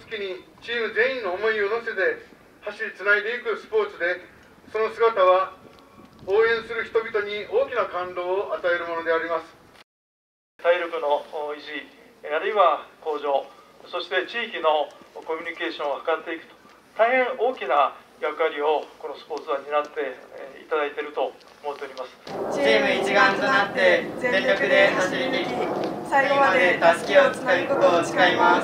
月にチーム全員の思いを乗せて走りつないでいくスポーツで、その姿は応援する人々に大きな感動を与えるものであります。体力の維持、あるいは向上、そして地域のコミュニケーションを図っていくと、大変大きな役割をこのスポーツは担っていただいていると思っております。 チーム一丸となって全力で走り抜き、最後までたすきをつなぐことを誓います。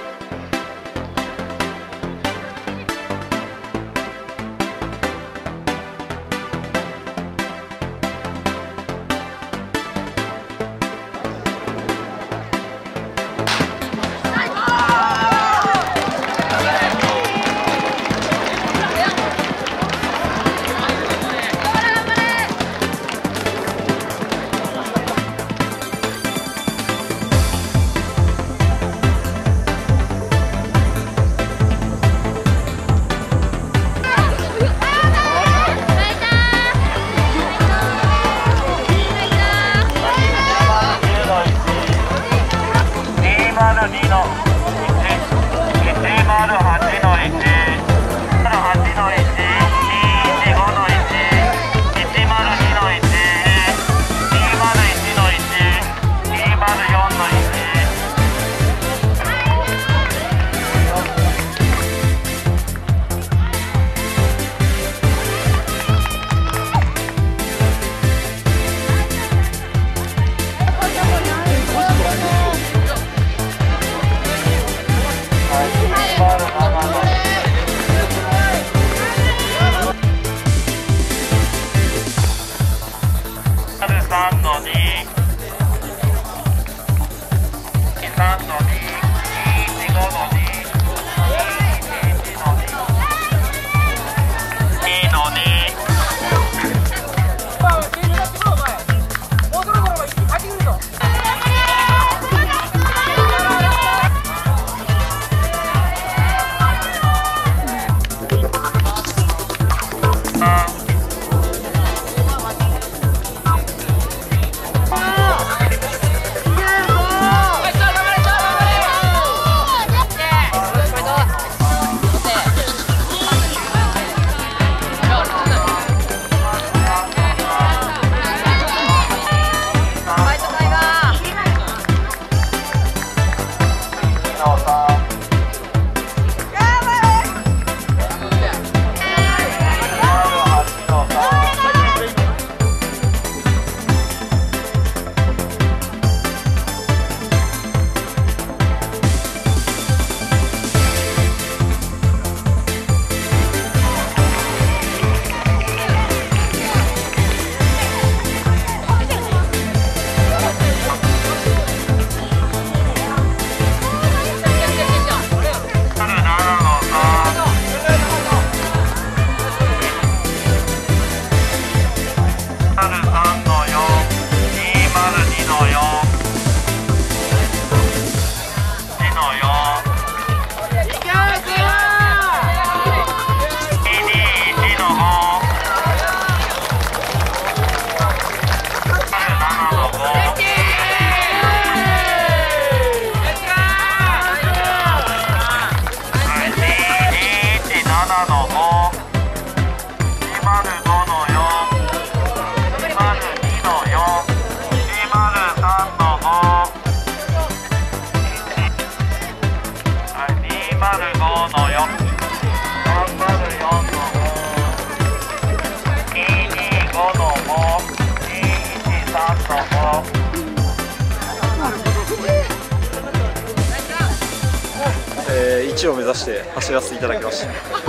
1を目指して走らせていただきました。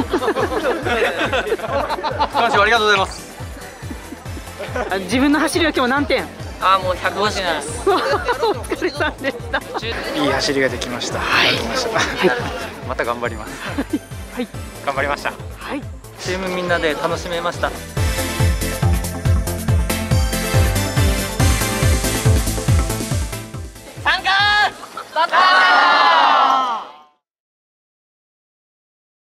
感謝ありがとうございます。 自分の走りは今日何点？ もう150です。 お疲れさんでした。 いい走りができました。はい。また頑張ります。 はい。 頑張りました。 はい。 チームみんなで楽しめました。 参加！